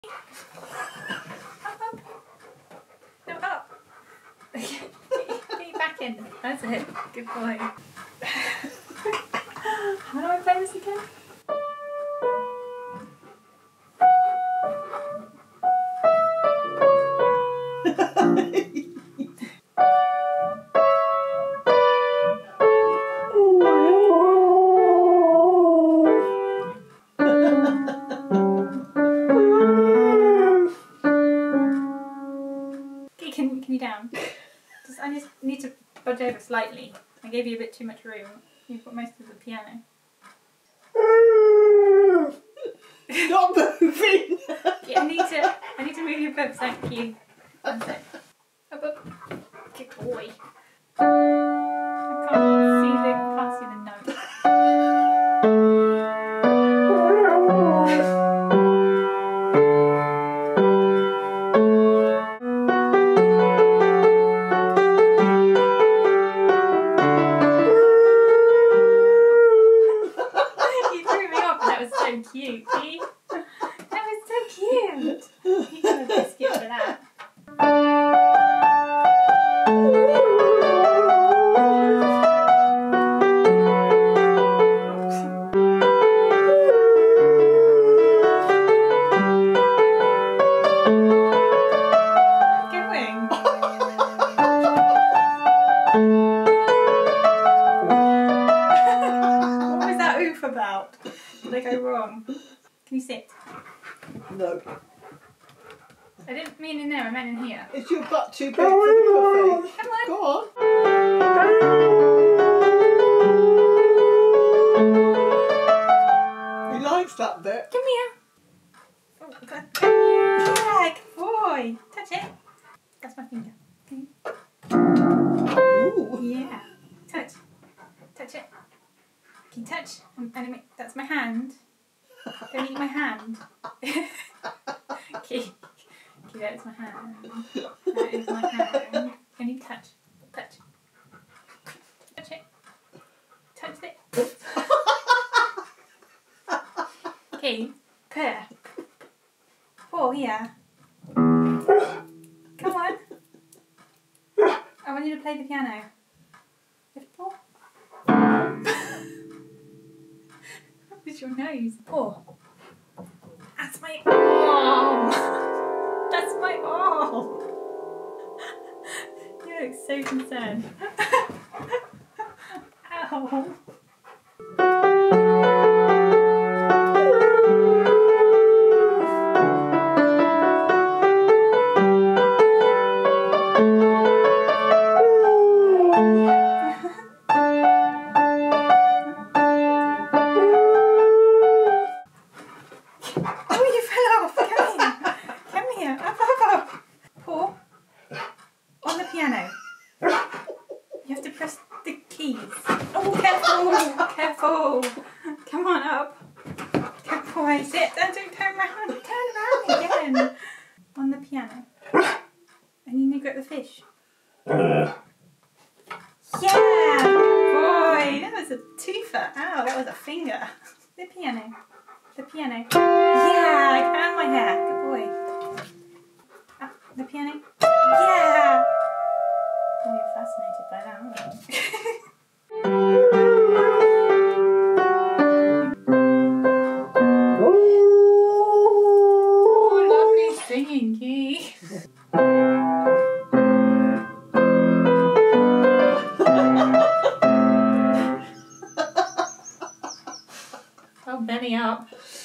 Up. No, up. Get you back in. That's it. Good boy. How do I play this again? Can you down? I just need to budge over slightly. I gave you a bit too much room. You've got most of the piano. Not moving. Yeah, I need to move your boobs, thank you. That's it. Up, up. Good boy. I can't see the note. You threw me off, that was so cute, see? That was so cute. You got a biscuit for that. About? Did I go wrong? Can you sit? No. I didn't mean in there, I meant in here. Is your butt too big for the coffee? Come on. Go on. He likes that bit. Come here. Oh, God. Yeah, good boy. Touch it. That's my finger. Okay. Ooh. Yeah. Touch. Touch it. Can you touch? That's my hand. Don't eat my hand. Okay, that's my hand. That is my hand. Can you touch? Touch. Touch it. Touch it. Okay, purr. Paw here. Come on. I want you to play the piano. Lift paw. With your nose. Paw. That's my arm. That's my arm. You look so concerned. Ow. Come on up. Good boy. Sit and don't turn around. Turn around again. On the piano. And you need to grip the fish. Yeah! Boy! That was a twofer. Ow, that was a finger. The piano. The piano. Yeah! And my hair. Good boy. Ah, the piano. Yeah! Oh, you're fascinated by that, aren't you? Singing key. Oh, belly up.